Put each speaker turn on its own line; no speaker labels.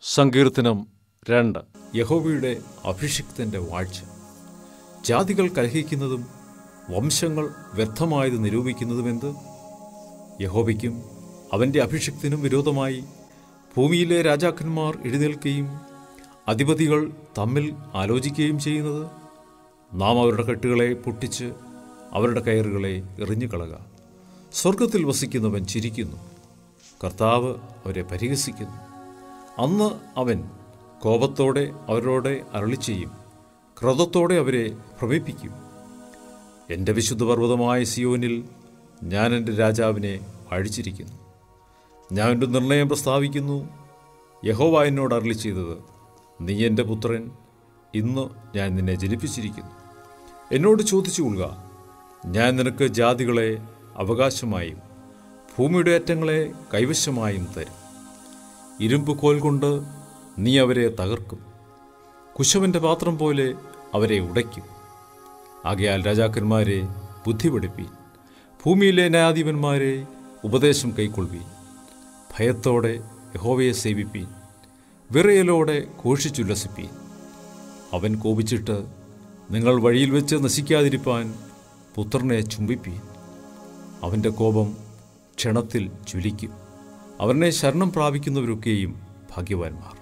സങ്കീർത്തനം 2. യഹോവയുടെ അഭിഷിക്തന്റെ വാഴ്ച. ജാതികൾ കലഹിക്കുന്നതും വംശങ്ങൾ വ്യർത്ഥമായത് നിരൂപിക്കുന്നതുമെന്ത്? യഹോവയ്ക്കും അവൻ്റെ അഭിഷിക്തനും വിരോധമായി ഭൂമിയിലെ രാജാക്കന്മാർ എഴുന്നേൽക്കുകയും അധിപതികൾ തമ്മിൽ ആലോചിക്കുകയും ചെയ്യുന്നത്? നാം അവരുടെ കെട്ടുകളെ പൊട്ടിച്ച് അവരുടെ കയറുകളെ എറിഞ്ഞുകളക. സ്വർഗത്തിൽ വസിക്കുന്നവൻ ചിരിക്കുന്നു, കർത്താവ് അവരെ പരിഹസിക്കുന്നു. അന്ന് അവൻ കോപത്തോടെ അവരോട് അരുളിച്ചെയ്യും, ക്രോധത്തോടെ അവരെ ഭ്രമിപ്പിക്കും. എൻ്റെ വിശുദ്ധ പർവ്വതമായ സിയോനിൽ ഞാൻ എൻ്റെ രാജാവിനെ വാഴിച്ചിരിക്കുന്നു. ഞാൻ എൻ്റെ നിർണയം പ്രസ്താവിക്കുന്നു. യഹോവ എന്നോട് അരുളിച്ചെയ്തത്, നീ എൻ്റെ പുത്രൻ, ഇന്ന് ഞാൻ നിന്നെ ജനിപ്പിച്ചിരിക്കുന്നു. എന്നോട് ചോദിച്ചു കൊള്ളുക, ഞാൻ നിനക്ക് ജാതികളെ അവകാശമായും ഭൂമിയുടെ അറ്റങ്ങളെ കൈവശമായും തരും. ഇരുമ്പ് കോൽ കൊണ്ട് നീ അവരെ തകർക്കും, കുശവൻ്റെ പാത്രം പോലെ അവരെ ഉടയ്ക്കും. ആകയാൽ രാജാക്കന്മാരെ ബുദ്ധി പഠിപ്പീൻ, ഭൂമിയിലെ ന്യായാധിപന്മാരെ ഉപദേശം കൈക്കൊള്ളുവീൻ. ഭയത്തോടെ യഹോവയെ സേവിപ്പീൻ, വിറയലോടെ ഘോഷിച്ചുല്ലസിപ്പീൻ. അവൻ കോപിച്ചിട്ട് നിങ്ങൾ വഴിയിൽ വെച്ച് നശിക്കാതിരിപ്പാൻ പുത്രനെ ചുംബിപ്പീൻ. അവൻ്റെ കോപം ക്ഷണത്തിൽ ജ്വലിക്കും. അവനെ ശരണം പ്രാപിക്കുന്നവരൊക്കെയും ഭാഗ്യവാന്മാർ.